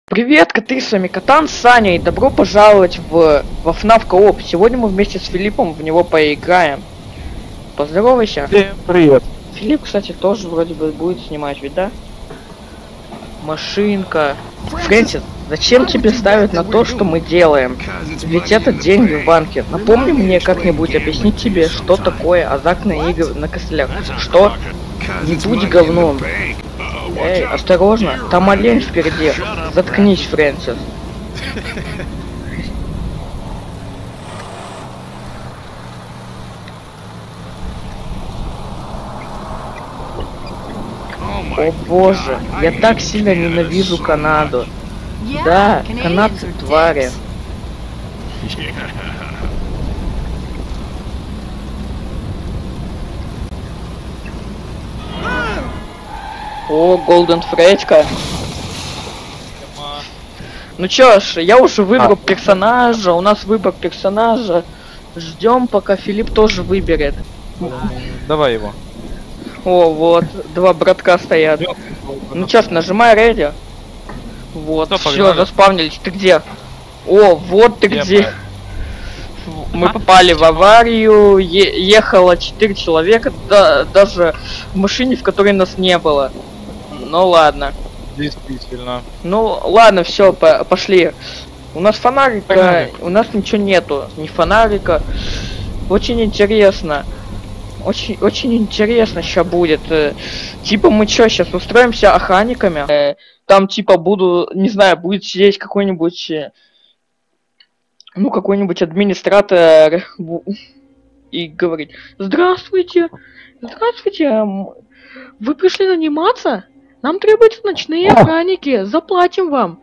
Привет, коты, с вами Катан, Саня, и добро пожаловать во FNAF Co-op. Сегодня мы вместе с Филиппом в него поиграем. Поздоровайся. Всем привет. Филипп, кстати, тоже вроде бы будет снимать, ведь да? Машинка. Фрэнсис, зачем тебе ставить на то, что мы делаем? Ведь это деньги в банке. Напомни мне как-нибудь объяснить тебе, что такое азартные игры на костылях. Что? Не будь говном. Эй, осторожно, там олень впереди. Заткнись, Фрэнсис. О боже, я так сильно ненавижу Канаду. Да, канадцы твари. О, Голден Фредька. Ну чё ж, я уже выбрал персонажа, у нас выбор персонажа. Ждем, пока Филипп тоже выберет. Давай его. О, вот, два братка стоят. Ну сейчас нажимай ready. Вот, все, заспавнились. Ты где? О, вот ты где. Мы попали в аварию, ехало 4 человека, даже в машине, в которой нас не было. Ну ладно. Действительно. Ну ладно, все, пошли. У нас фонарика, у нас ничего нету, ни фонарика. Очень интересно. Очень интересно сейчас будет. Типа мы что, сейчас устроимся охранниками? Там типа буду, не знаю, будет сидеть какой-нибудь... Ну, какой-нибудь администратор и говорить: здравствуйте, здравствуйте, вы пришли наниматься? Нам требуются ночные охранники, заплатим вам.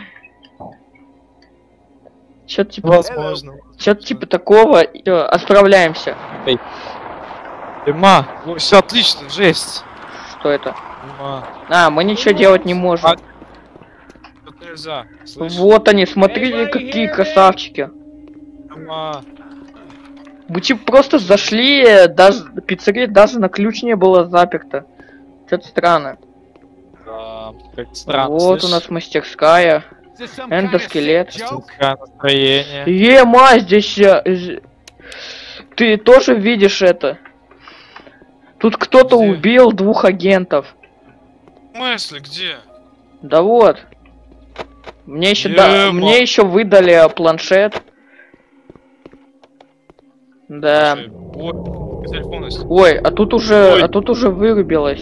Что-то типа... Возможно. Что-то типа такого, отправляемся. Эй. Ну все отлично, жесть. Что это? А, мы ничего делать не можем. Нельзя. Вот они, смотрите, какие красавчики. Мы типа просто зашли, даже пиццерия даже на ключ не было заперто. Что-то странно. Да, как странно. Вот у нас мастерская. Эндоскелет. Настроение. Ема, здесь... Ты тоже видишь это? Тут кто-то убил 2 агентов. В смысле, где? Да вот. Мне еще выдали планшет. Да. Ой, а тут уже вырубилось.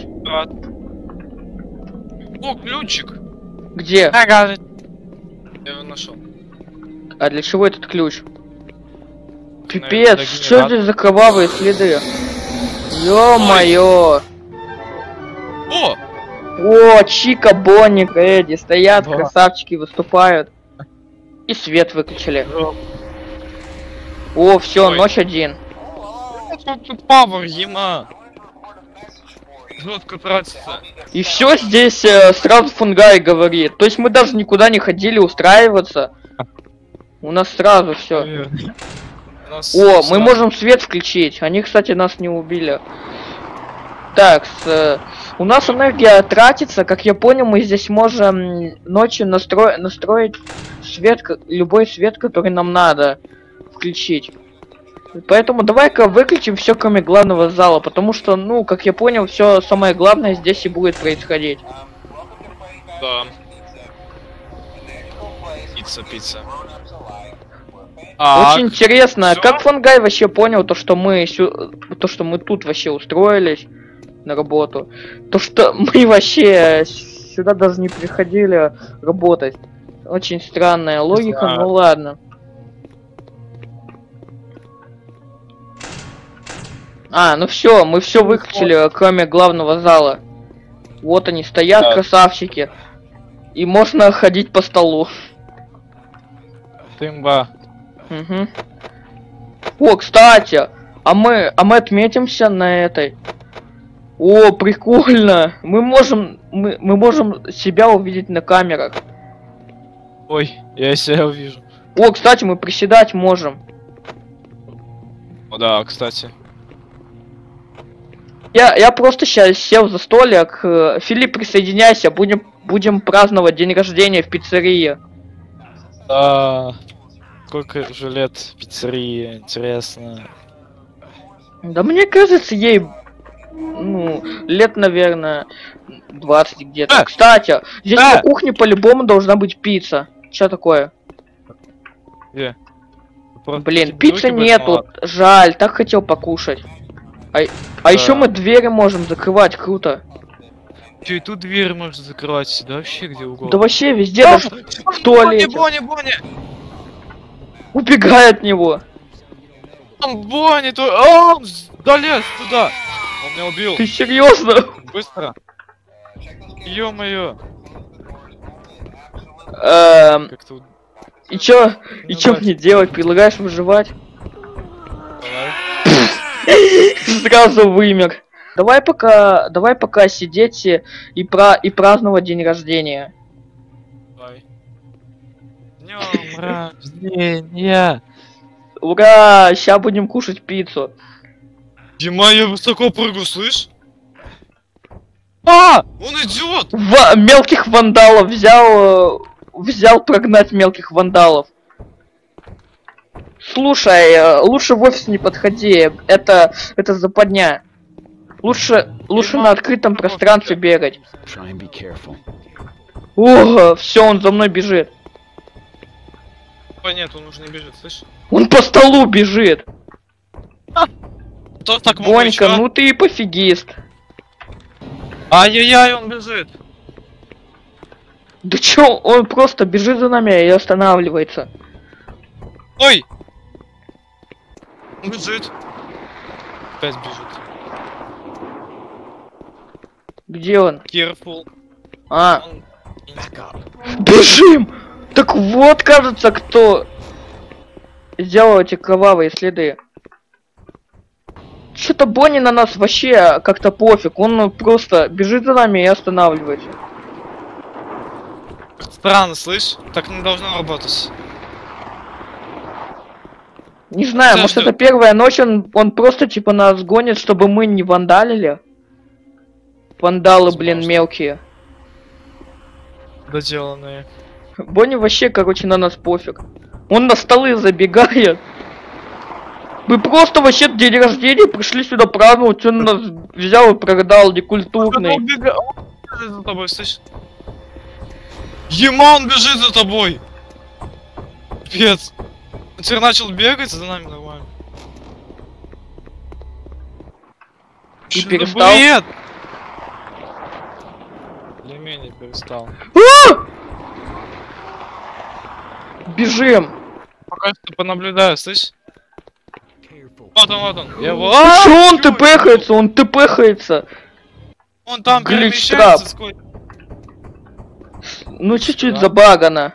О, ключик. Где? Ага. Я его нашел. А для чего этот ключ? Пипец, что здесь за кровавые следы? Ё-моё! О, Чика, Бонни, Эдди стоят, красавчики выступают. И свет выключили. О, все, ночь 1. Тут павер, ема. Жестко тратится. И все здесь сразу Фунгай говорит. То есть мы даже никуда не ходили устраиваться. У нас сразу все. О, мы можем свет включить. Они, кстати, нас не убили. Так, у нас энергия тратится. Как я понял, мы здесь можем ночью настроить свет, любой свет, который нам надо включить. Поэтому давай-ка выключим все, кроме главного зала, потому что, ну, как я понял, все самое главное здесь и будет происходить. Да. Пицца. Очень интересно, как Фунгай вообще понял то, что мы тут вообще устроились на работу, то, что мы вообще сюда даже не приходили работать. Очень странная логика, ну ладно. А, ну все, мы все выключили, кроме главного зала. Вот они стоят, красавчики. И можно ходить по столу. Тымба. Угу. О, кстати, а мы отметимся на этой. О, прикольно. Мы можем себя увидеть на камерах. Ой, я себя увижу. О, кстати, мы приседать можем. О, да, кстати. Я просто сейчас сел за столик. Филипп, присоединяйся, будем праздновать день рождения в пиццерии. Да. Сколько же лет пиццерии, интересно. Да мне кажется, ей, ну, лет, наверное, 20 где-то. Кстати, здесь на кухне по-любому должна быть пицца. Что такое? Где? Блин, пиццы нету. Жаль, так хотел покушать. А еще мы двери можем закрывать, круто. Че, и тут дверь можно закрывать, да вообще где угодно. Да вообще везде, даже в туалете. Бонни! Убегай от него. Там Бонни, он долез туда. Он меня убил. Ты серьезно? Быстро. Ё-моё. И чё мне делать? Предлагаешь выживать? Сразу вымер. Давай пока сидеть и праздновать день рождения. Давай. Днём рождения. Ура! Ща будем кушать пиццу. Дима, я высоко прыгаю, слышь? А! Он идет! Мелких вандалов взял прогнать мелких вандалов. Слушай, лучше в офис не подходи, это западня. Лучше на открытом пространстве бегать. О, все, он за мной бежит. Нет, он уже не бежит, слышь? Он по столу бежит. Кто так Бонька, ну ты и пофигист. Ай-яй-яй, он бежит. Да чё, он просто бежит за нами и останавливается. Ой! Он бежит. Опять бежит. Где он? Careful. Бежим! Так вот, кажется, кто сделал эти кровавые следы. Что-то Бонни на нас вообще как-то пофиг. Он просто бежит за нами и останавливается. Странно, слышь? Так не должно работать. Не знаю, может это первая ночь, он просто типа нас гонит, чтобы мы не вандалили. Вандалы, блин, мелкие. Доделанные. Бонни вообще, короче, на нас пофиг. Он на столы забегает. Мы просто вообще день рождения пришли сюда праздновать, он нас взял и прогадал, некультурный. Он бежит за тобой, слышь? Ема, он бежит за тобой! Пец. Он теперь начал бегать за нами нормально. И перестал? Нет! Более-менее перестал. Бежим! Пока что понаблюдаю, слышь? Вот он. Я его... Чё он тпхается? Он тпхается! Он там Глич перемещается сквозь... Ну чуть-чуть забагано.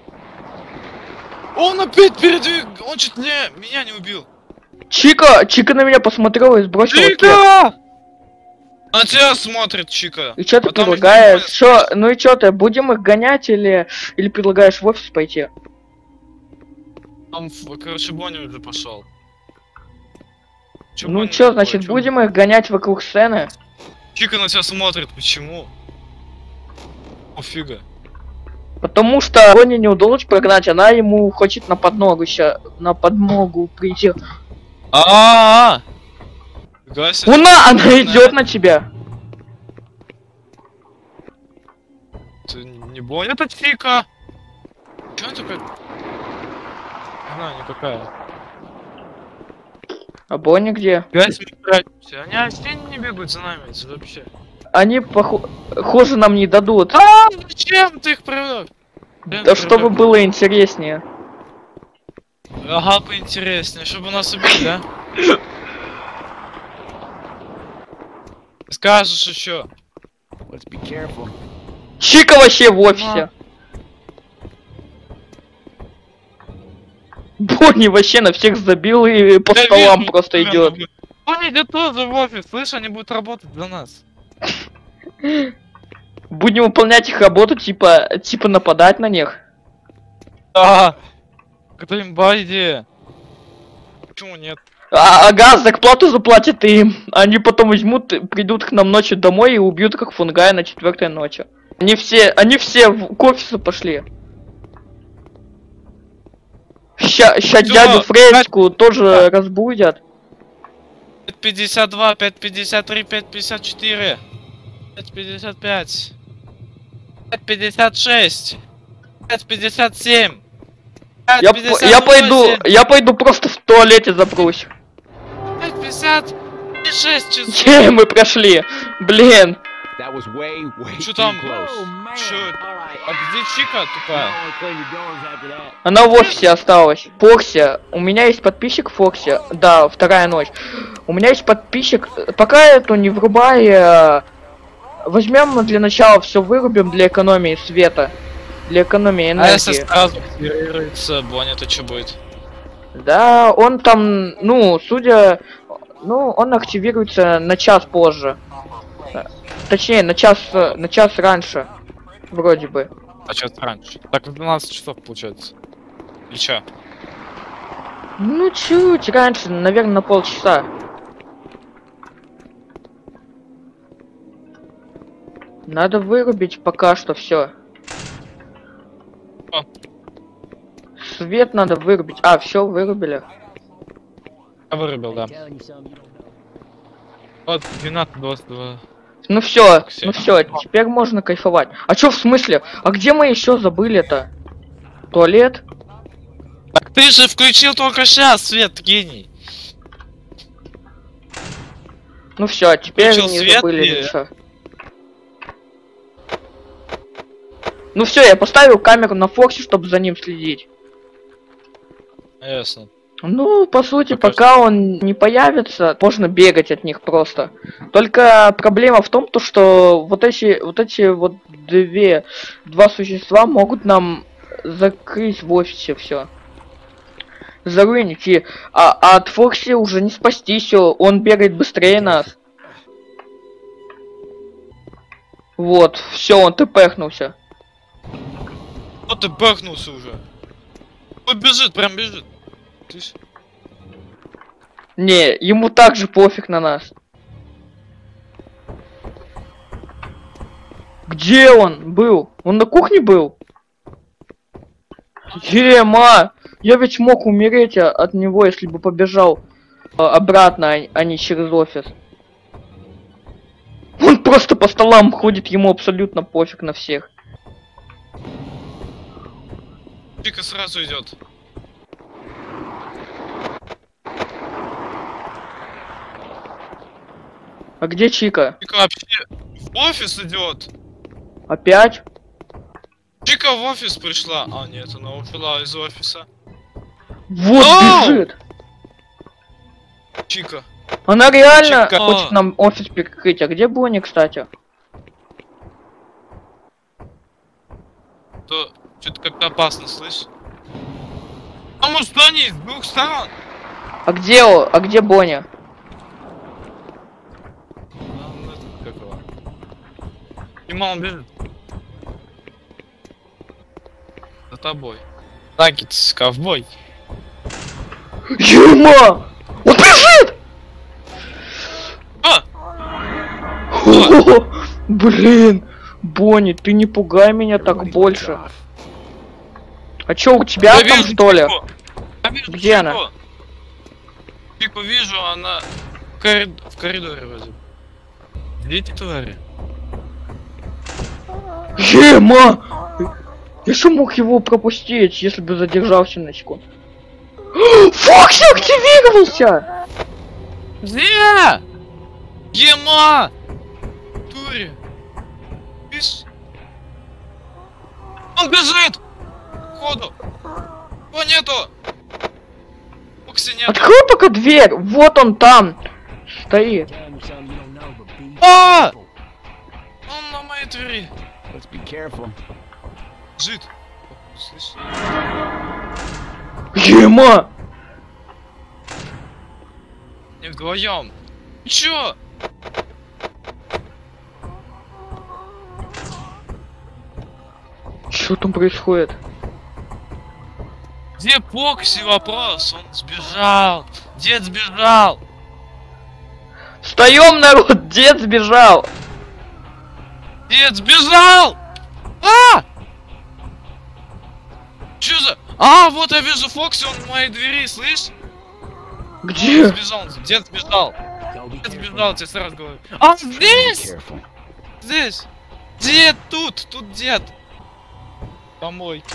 Он опять передвиг... Он чуть меня не убил. Чика на меня посмотрела и сбросила кек. Чика! На тебя смотрит, Чика. И чё ты предлагаешь? Чё, ну и чё ты, будем их гонять или предлагаешь в офис пойти? Там, короче, Бонни уже пошел. Ну чё, значит, будем их гонять вокруг сцены? Чика на тебя смотрит, почему? Офига. Потому что Бонни не удалось прогнать, она ему хочет на подмогу прийти. Она идет на тебя. Ты не Бонни, это Чика. Чё она такая? Она никакая. А Бонни где? Они вообще не бегают за нами, это вообще. Они похоже нам не дадут. Зачем ты их привел? Да чтобы было интереснее. Ага, поинтереснее, чтобы нас убили, да? Скажешь еще. Чика вообще в офисе. Бонни вообще на всех забил и по столам просто идет. Бонни идет тоже в офис, слышь, они будут работать за нас. Будем выполнять их работу, типа нападать на них. Да. Это имба идея. Почему нет? Ага, зарплату заплатят им. Они потом возьмут, придут к нам ночью домой и убьют как фунгая на 4-й ночи. Они все к офису пошли. Ща дядю Фредьку тоже разбудят. 5.52, 5.53, 5.54, 5.55, 5.56, 5.57. Я пойду просто в туалете запрусь. 5.56 часов. Мы прошли. Блин. Что там? Чё? А где Чика тупая? Она в офисе осталась. Фокси. У меня есть подписчик Фокси. Да, 2-я ночь. У меня есть подписчик. Пока эту не врубай. Возьмем для начала все вырубим для экономии света. Для экономии энергии. А если сразу активируется Боня, то что будет? Да, он там, ну, он активируется на час позже. Точнее, на час раньше. Вроде бы. А час раньше? Так в 12 часов получается. Или чё? Ну, чуть раньше, наверное, на полчаса. Надо вырубить пока что все. Свет надо вырубить. А, все, вырубили. Я вырубил, да. Вот, 12-22. Ну все, теперь можно кайфовать. А чё в смысле? А где мы еще забыли-то? Туалет? Так ты же включил только сейчас свет, гений. Ну все, теперь Включил не свет забыли и... ничего. Ну все, я поставил камеру на Фоксе, чтобы за ним следить. Ясно. Ну, по сути, пока он не появится, можно бегать от них просто. Только проблема в том, что вот эти два существа могут нам закрыть в офисе все. Заруинить. А от Фокси уже не спастись, он бегает быстрее нас. Вот, все, он тпхнулся. Вот ты бахнулся уже. Он бежит, прям бежит. Не, ему также пофиг на нас. Где он был? Он на кухне был? Ема! Я ведь мог умереть от него, если бы побежал обратно, а не через офис. Он просто по столам ходит, ему абсолютно пофиг на всех. Чика сразу идет. А где Чика? Чика вообще в офис идет. Опять? Чика в офис пришла. А, нет, она ушла из офиса. Вот бежит. Чика. Она реально Чика. хочет нам офис перекрыть. А где Бонни, кстати? То что-то как-то опасно, слышь? Там устани с двух сторон. А где Бонни? Он бежит. За тобой. Наггетс, ковбой. Ема! Он бежит! Блин! Бонни, ты не пугай меня так больше. А чё, у тебя Я там вижу что ли? Чику. Где Чику. она? Чику вижу, она в коридоре вроде. Идите, твари. Ема! Я что мог его пропустить, если бы задержался на секунду? Фокси активировался! Где? Ема! Тури! Видишь? Он бежит! Ходу! Его нету! Фокси нет! Открой пока дверь! Вот он там! Стоит. А! Он на моей двери! Жит! Слышь? Ема! Не вдвоем! Чё? Что там происходит? Где Фокси? Вопрос? Он сбежал! Дед сбежал! Встаем, народ! Дед сбежал! Дед сбежал! А! Чё за... А, вот я вижу Фокси, он в моей двери, слышь? Где? Сбежал, дед сбежал. Дед сбежал, тебе сразу говорю. А, здесь! Здесь! Дед тут! Тут дед! Помой.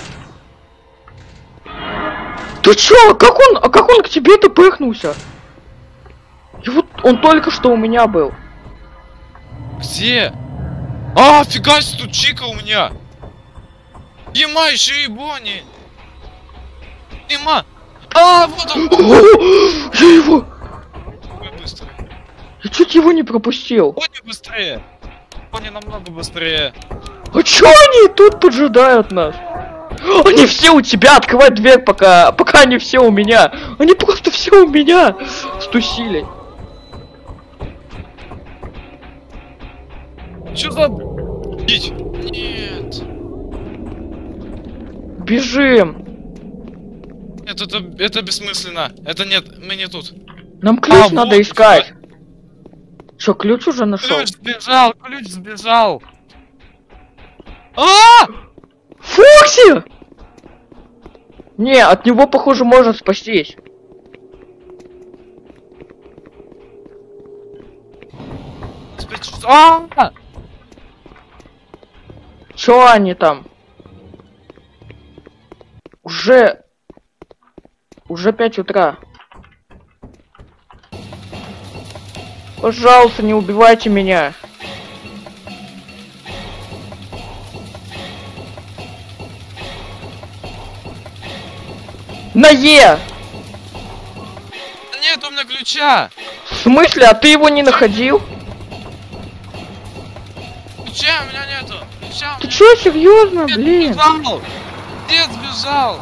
Ты чё? Как он к тебе-то пыхнулся? И вот он только что у меня был. Где? А, фига себе, тут Чика у меня! Ема, еще и Бонни! Ема! А, вот он! Я его... Ой, быстро. Я чуть его не пропустил. Бонни быстрее! Бонни намного быстрее! А чё они тут поджидают нас? Они все у тебя, открывай дверь, пока они все у меня. Они просто все у меня стусили. Чё за... Дичь? Нет! Бежим. Нет, это бессмысленно. Это нет, мы не тут. Нам ключ А, надо вот, искать. Чё, ключ уже нашел? Ключ сбежал, ключ сбежал. А! Фокси! Не, от него, похоже, можно спастись. А! Чё они там? Уже 5 утра. Пожалуйста, не убивайте меня. На Е! Нет у меня ключа! В смысле? А ты его не находил? Ключа у меня нету! Ключа у Ты меня... чё, серьезно, Дед блин? сбежал! Дед сбежал!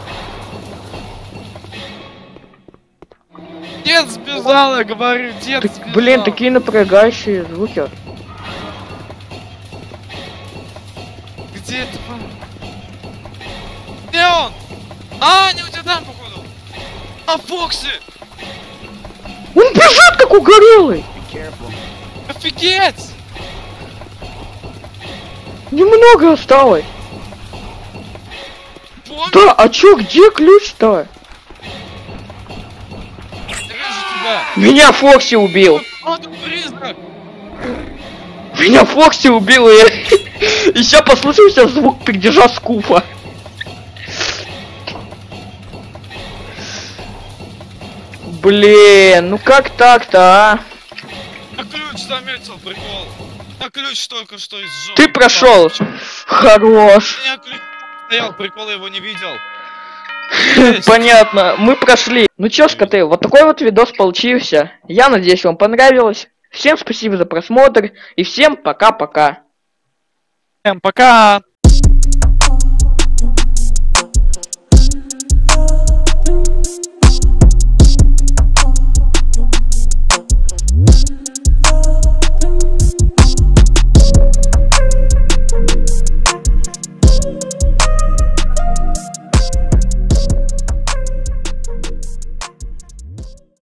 Дед сбежал, я говорю, дед сбежал! Блин, такие напрягающие звуки. Где это? Где он? А, не у тебя там, походу! А, Фокси! Он бежит, как угорелый! Офигеть! Немного осталось. Помню, Да, а чё, где ключ-то? я вижу тебя! Меня Фокси убил. А, тут призрак! Меня Фокси убил, и я... И сейчас послушался звук пердежа Скуфа. Блин, ну как так-то, а? А ключ заметил, прикол! А ключ только что изжёг. Ты прошел. Хорош. У меня ключ стоял, прикол, я его не видел. Понятно, мы прошли. Ну чё, скоты, вот такой вот видос получился. Я надеюсь, вам понравилось. Всем спасибо за просмотр и всем пока-пока. Всем пока!